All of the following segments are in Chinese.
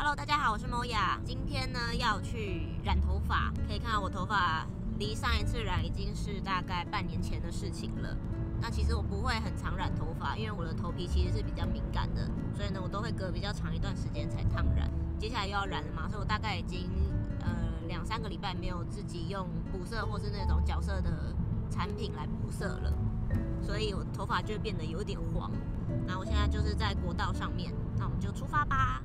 Hello， 大家好，我是某雅。今天呢要去染头发，可以看到我头发离上一次染已经是大概半年前的事情了。那其实我不会很常染头发，因为我的头皮其实是比较敏感的，所以呢我都会隔比较长一段时间才烫染。接下来又要染了嘛，所以我大概已经2-3个礼拜没有自己用补色或是那种角色的产品来补色了，所以我头发就会变得有点黄。那我现在就是在国道上面，那我们就出发吧。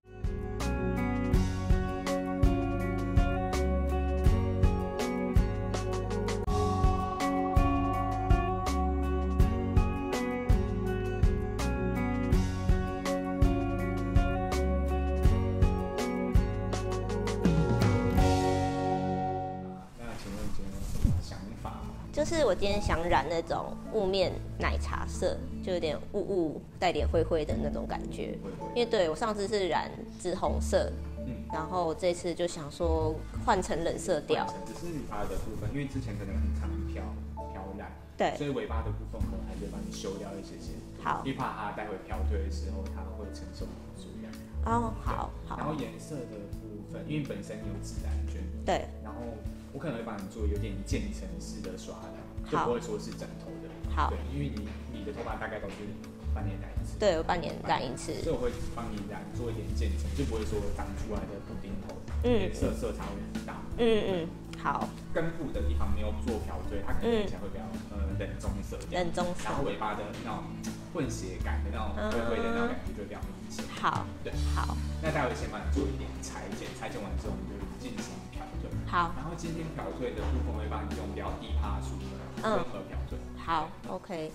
就是我今天想染那种雾面奶茶色，就有点雾雾带点灰灰的那种感觉。因为对我上次是染紫红色，然后这次就想说换成冷色调。 只是尾巴的部分，因为之前可能很常飘染，对，所以尾巴的部分可能还是帮你修掉一些。好，因为怕它待会漂退的时候，它会承受不住这样。 哦，好。然后颜色的部分，因为本身有自然卷， 对， 然后我可能会帮你做有点渐层式的刷染，就不会说是整头的。好，对，因为你的头发大概都是半年染一次。 对，我半年染一次， 所以我会帮你染做一点渐层，就不会说长出来的布丁头，颜色差会很大。 好。 根部的地方没有做漂褪，它可能看起来会比较冷棕色。冷棕色。然后尾巴的那种混血感的那种灰灰的那种感觉就比较明显。好，对，好。那待会先帮你做一点裁剪，裁剪完之后我们就进行漂褪。好。然后今天漂褪的部分会帮你用比较低趴数的混合漂褪。 好 ，OK。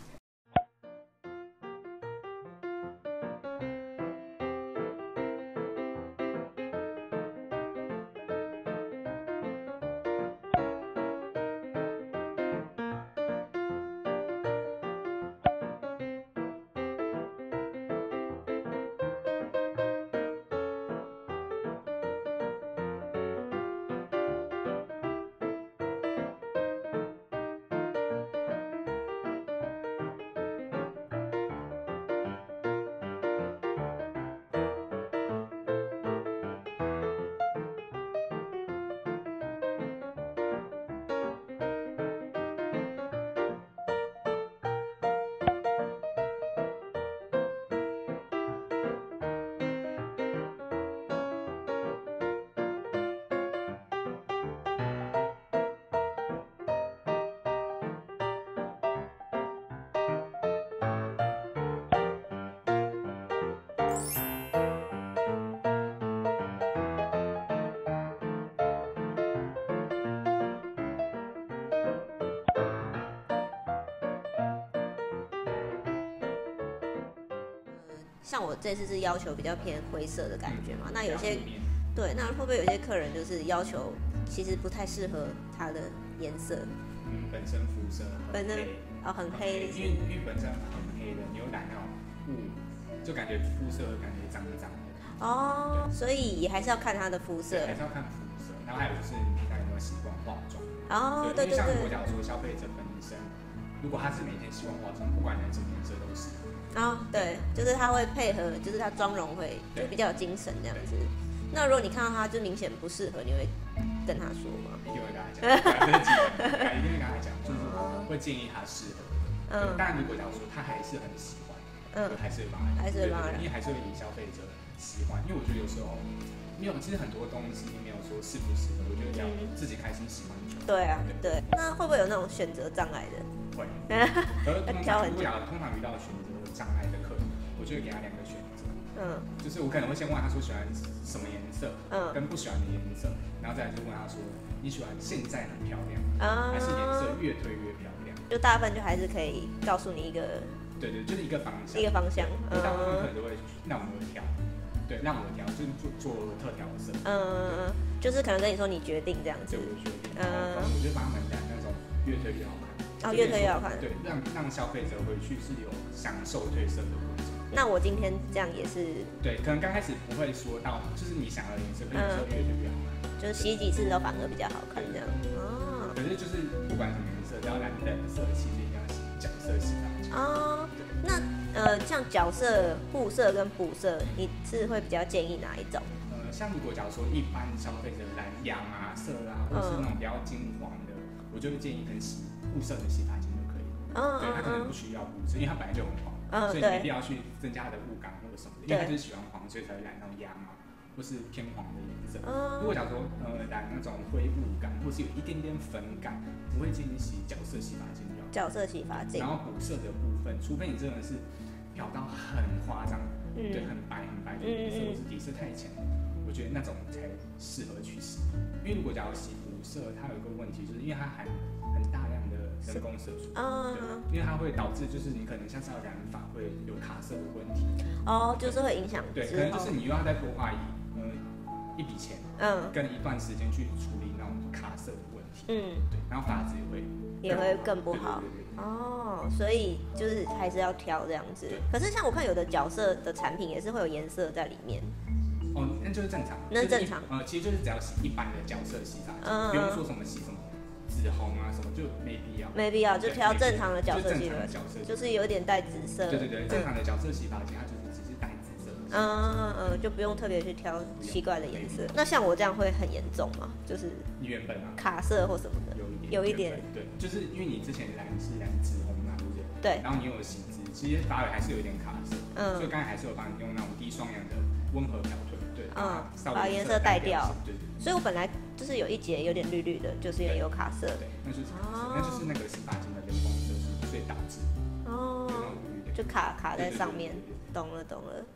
像我这次是要求比较偏灰色的感觉嘛，那有些对，那会不会有些客人就是要求其实不太适合他的颜色？ 本身肤色很黑， 因为本身很黑的牛奶那种雾，就感觉肤色会感觉脏脏的。哦， 所以也还是要看他的肤色， 还是要看肤色。然后还有就是你平常有没有习惯化妆？ 哦，对。 像如果假如说消费者本身，如果他是每天习惯化妆，不管染什么颜色都是。 对，就是他会配合，就是他妆容会就比较有精神这样子。那如果你看到他就明显不适合，你会跟他说吗？ 一定会跟他讲，一定会跟他讲，就是会建议他适合。当然，如果假如说他还是很喜欢，还是会帮他，因为还是会以消费者喜欢。因为我觉得有时候没有，其实很多东西没有说适不适合，我觉得要自己开心喜欢就好。 对啊，对。那会不会有那种选择障碍的？ 会。通常遇到选择障碍的客人，我就会给他2个选择。就是我可能会先问他说喜欢什么颜色，跟不喜欢的颜色，然后再来就问他说你喜欢现在很漂亮，还是颜色越推越漂亮？ 就大部分就还是可以告诉你一个， 对，就是一个方向。大部分客人都会让我们挑，对，让我们挑，就是做特调色。 就是可能跟你说你决定这样子。 对，我决定。我就把他们染那种越推越好看。 越推越好看。 对，让消费者回去是有享受褪色的过程。 那我今天这样也是对，可能刚开始不会说到，就是你想要的颜色，可能有时候越推越好看， 就是洗几次都反而比较好看这样。 可是就是不管什么颜色，只要染冷色，其实一定要洗角色洗上去。 那像角色护色跟补色，你是会比较建议哪一种？ 像如果假如说一般消费者染阳啊、色啊，或是那种比较金黄的，我就会建议可能洗护色的洗发精就可以了。对，它可能不需要补色，因为它本来就很黄，所以你没必要去增加它的雾感或者什么的，因为它就是喜欢黄，所以才会染那种阳啊，或是偏黄的颜色。如果假如说染那种灰雾感，或是有一点点粉感，我会建议洗角色洗发精。 角色洗发精。 然后补色的部分，除非你真的是漂到很夸张，对，很白的底色，或是底色太浅。我觉得那种才适合去洗，因为如果假如洗补色，它有一个问题，就是因为它含很大量的人工色素，因为它会导致就是你可能下次要染发会有卡色的问题， 就是会影响， 对，可能就是你又要再多花一笔钱，跟一段时间去处理那种卡色的问题，对，然后发质也会更不好， 所以就是还是要挑这样子。可是像我看有的角色的产品也是会有颜色在里面。 那就是正常。 那正常。 其实就是只要洗一般的角色洗发精，不用说什么洗什么紫红啊什么，就没必要。 没必要，就挑正常的角色洗发精，就是有点带紫色。 对，正常的角色洗发精它就是只是带紫色。 就不用特别去挑奇怪的颜色。那像我这样会很严重吗？就是你原本卡色或什么的，有一点。 对，就是因为你之前染是染紫红嘛，对不对？ 对。 然后你有洗紫，其实发尾还是有一点卡色。所以刚才还是有帮你用那种低双氧的温和漂褪。 把颜色带掉。对。所以我本来就是有一节有点绿绿的，就是因为有卡色。 对，那就是那个洗发精的人工色素，所以导致。 就卡在上面。懂了。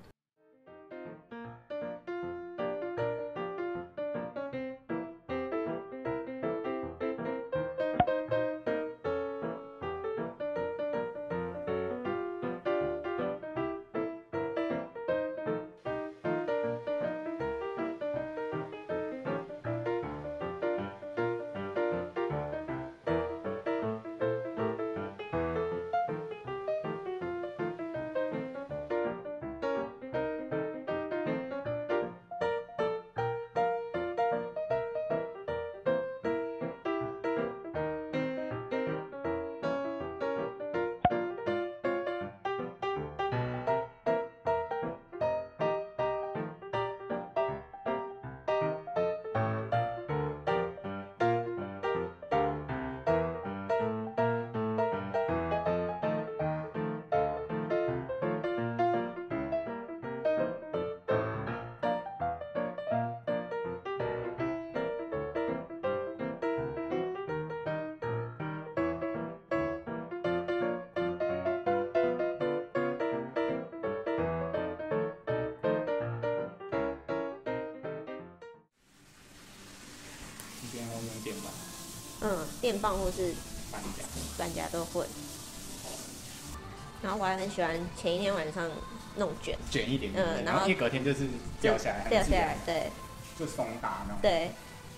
电棒， 电棒或是板夹都会。然后我还很喜欢前一天晚上弄卷一点，然后一隔天就是掉下来， 对， 就松打那种， 对，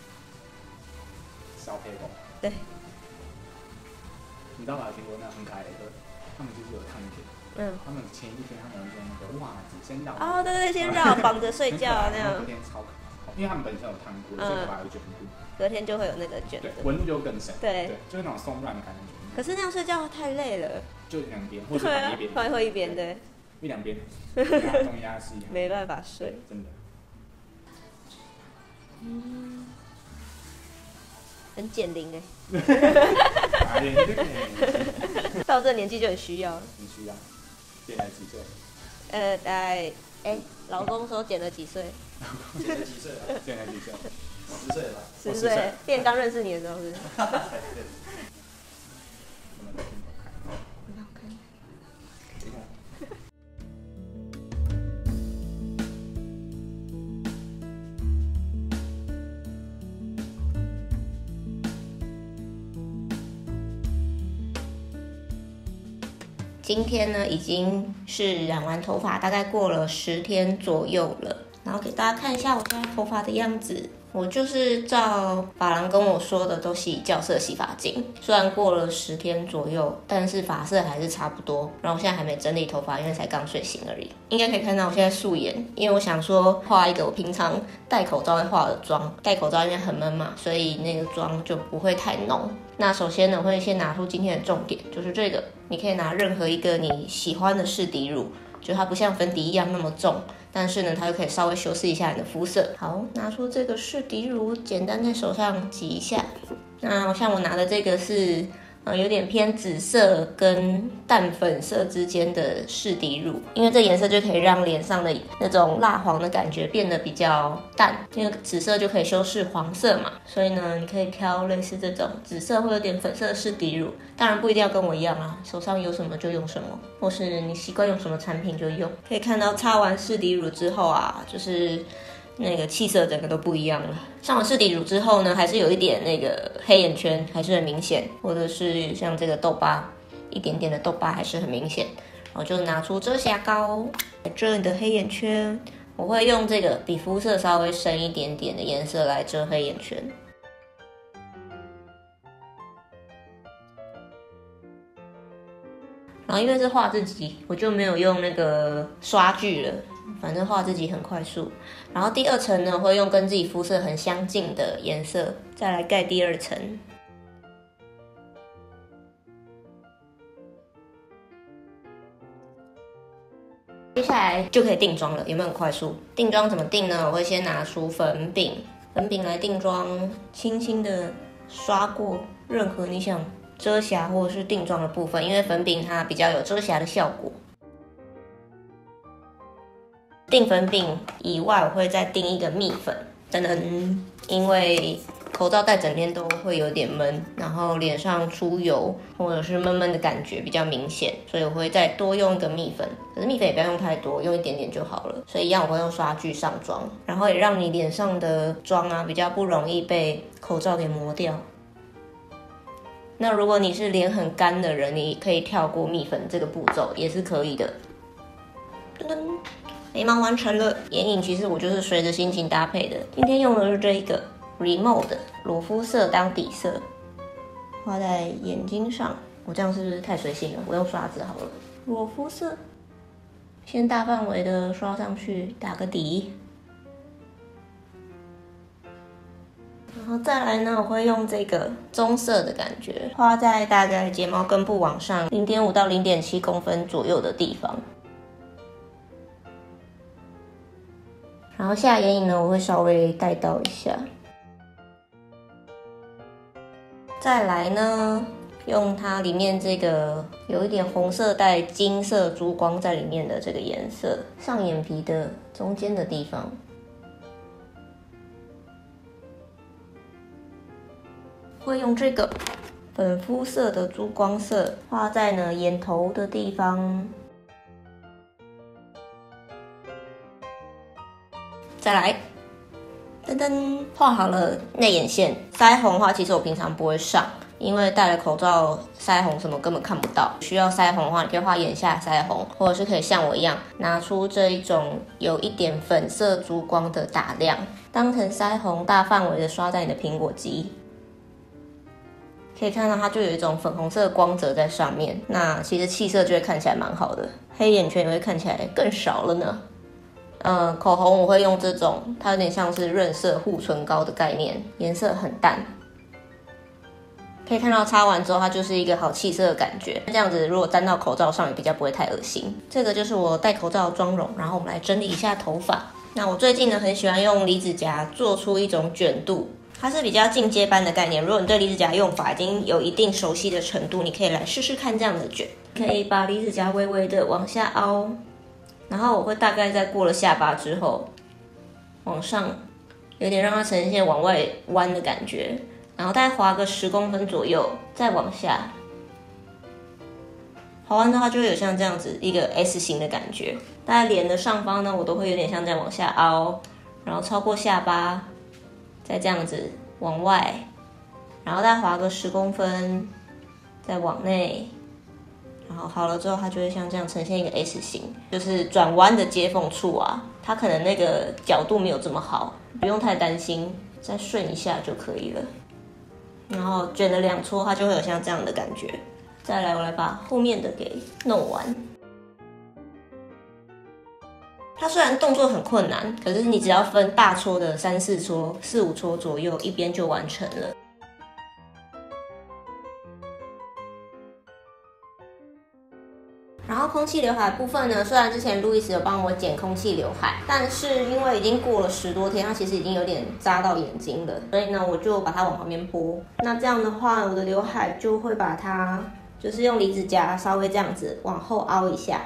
小黑狗， 对。 你知道我有听过那很可爱的歌，他们就是有烫卷，他们前一天他们用那个袜子先绕， 对，先绕绑着睡觉那样， 隔天超可爱，因为他们本身有烫过，所以把它卷住。 隔天就会有那个卷， 对，纹路就更深， 对， 就是那种松软的感觉。 可是那样睡觉太累了， 就两边，或者一边， 会一边，对， 一两边，东压西， 没办法睡， 真的。 很减龄哎， 到这年纪就很需要了， 很需要。减了几岁？ 大概老公说减了几岁？ 减了几岁了？减了几岁？10岁了吧 ？10岁，店刚认识你的时候是。今天呢，已经是染完头发，大概过了10天左右了。 然后给大家看一下我现在头发的样子。我就是照发廊跟我说的都洗校色洗发精，虽然过了10天左右，但是发色还是差不多。然后我现在还没整理头发，因为才刚睡醒而已。应该可以看到我现在素颜，因为我想说画一个我平常戴口罩会化的妆。戴口罩因为很闷嘛，所以那个妆就不会太浓。那首先呢，我会先拿出今天的重点，就是这个。你可以拿任何一个你喜欢的适底乳，就它不像粉底一样那么重。但是呢，它又可以稍微修饰一下你的肤色。好，拿出这个适底乳，简单在手上挤一下。那像我拿的这个是有点偏紫色跟淡粉色之间的适底乳，因为这颜色就可以让脸上的那种蜡黄的感觉变得比较淡，因为紫色就可以修饰黄色嘛，所以呢，你可以挑类似这种紫色或有点粉色的适底乳，当然不一定要跟我一样啊，手上有什么就用什么，或是你习惯用什么产品就用。可以看到擦完适底乳之后啊，就是那个气色整个都不一样了。上完适底乳之后呢，还是有一点那个黑眼圈，还是很明显，或者是像这个痘疤，一点点的痘疤还是很明显。我就拿出遮瑕膏来遮你的黑眼圈。我会用这个比肤色稍微深一点点的颜色来遮黑眼圈。然后因为是画自己，我就没有用那个刷具了。反正画自己很快速，然后第2层呢，我会用跟自己肤色很相近的颜色，再来盖第2层。接下来就可以定妆了，有没有很快速？定妆怎么定呢？我会先拿出粉饼来定妆，轻轻的刷过任何你想遮瑕或者是定妆的部分，因为粉饼它比较有遮瑕的效果。定粉饼以外，我会再定一个蜜粉，因为口罩戴整天都会有点闷，然后脸上出油或者是闷闷的感觉比较明显，所以我会再多用一个蜜粉。可是蜜粉也不要用太多，用一点点就好了。所以一样我会用刷具上妆，然后也让你脸上的妆啊比较不容易被口罩给磨掉。那如果你是脸很干的人，你可以跳过蜜粉这个步骤，也是可以的。眉毛完成了，眼影其实我就是随着心情搭配的。今天用的是这一个 Rimmel 的裸肤色当底色，画在眼睛上。我这样是不是太随性了？我用刷子好了。裸肤色，先大范围的刷上去，打个底。然后再来呢，我会用这个棕色的感觉，画在大概睫毛根部往上0.5到0.7公分左右的地方。然后下眼影呢，我会稍微带到一下。再来呢，用它里面这个有一点红色带金色珠光在里面的这个颜色，上眼皮的中间的地方。会用这个粉肤色的珠光色画在呢眼头的地方。再来，噔噔，画好了内眼线。腮红的话，其实我平常不会上，因为戴了口罩，腮红什么根本看不到。需要腮红的话，你可以画眼下腮红，或者是可以像我一样，拿出这一种有一点粉色珠光的打亮，当成腮红，大范围的刷在你的苹果肌。可以看到它就有一种粉红色的光泽在上面，那其实气色就会看起来蛮好的，黑眼圈也会看起来更少了呢。口红我会用这种，它有点像是润色护唇膏的概念，颜色很淡。可以看到擦完之后，它就是一个好气色的感觉。这样子如果沾到口罩上，也比较不会太恶心。这个就是我戴口罩的妆容，然后我们来整理一下头发。那我最近呢，很喜欢用离子夹做出一种卷度。它是比较进阶班的概念，如果你对离子夹用法已经有一定熟悉的程度，你可以来试试看这样的卷。可以把离子夹微微的往下凹，然后我会大概在过了下巴之后，往上，有点让它呈现往外弯的感觉，然后大概滑个10公分左右，再往下。滑完的话就会有像这样子一个 S 型的感觉。大概脸的上方呢，我都会有点像这样往下凹，然后超过下巴。再这样子往外，然后再滑个10公分，再往内， 然后好了之后，它就会像这样呈现一个 S 型，就是转弯的接缝处啊，它可能那个角度没有这么好，不用太担心，再顺一下就可以了。然后卷了2撮，它就会有像这样的感觉。再来，我来把后面的给弄完。它虽然动作很困难，可是你只要分大撮的3、4撮、4、5撮左右，一边就完成了。然后空气刘海部分呢，虽然之前路易斯有帮我剪空气刘海，但是因为已经过了10多天，它其实已经有点扎到眼睛了，所以呢，我就把它往旁边拨。那这样的话，我的刘海就会把它就是用离子夹稍微这样子往后凹一下。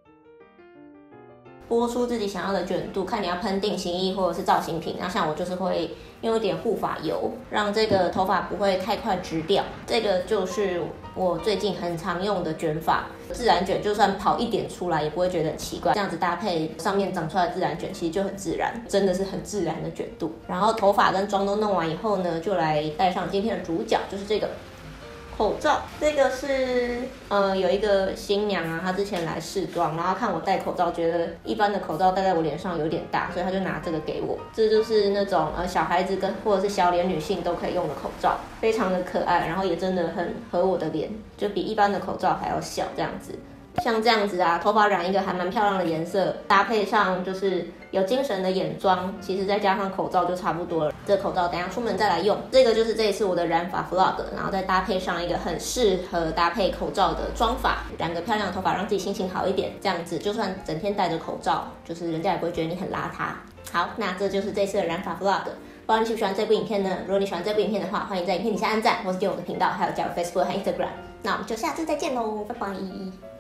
拨出自己想要的卷度，看你要喷定型液或者是造型品。那像我就是会用一点护发油，让这个头发不会太快直掉。这个就是我最近很常用的卷法，自然卷就算跑一点出来也不会觉得很奇怪。这样子搭配上面长出来的自然卷，其实就很自然，真的是很自然的卷度。然后头发跟妆都弄完以后呢，就来戴上今天的主角，就是这个口罩。这个是有一个新娘啊，她之前来试妆，然后看我戴口罩，觉得一般的口罩戴在我脸上有点大，所以她就拿这个给我。这就是那种小孩子跟或者是小脸女性都可以用的口罩，非常的可爱，然后也真的很合我的脸，就比一般的口罩还要小这样子。像这样子啊，头发染一个还蛮漂亮的颜色，搭配上就是有精神的眼妆，其实再加上口罩就差不多了。这个口罩等一下出门再来用。这个就是这一次我的染发 vlog， 然后再搭配上一个很适合搭配口罩的妆法，染个漂亮的头发，让自己心情好一点。这样子就算整天戴着口罩，就是人家也不会觉得你很邋遢。好，那这就是这次的染发 vlog。不知道你喜不喜欢这部影片呢？如果你喜欢这部影片的话，欢迎在影片底下按赞，或是订阅我的频道，还有加入 Facebook 和 Instagram。那我们就下次再见喽，拜拜。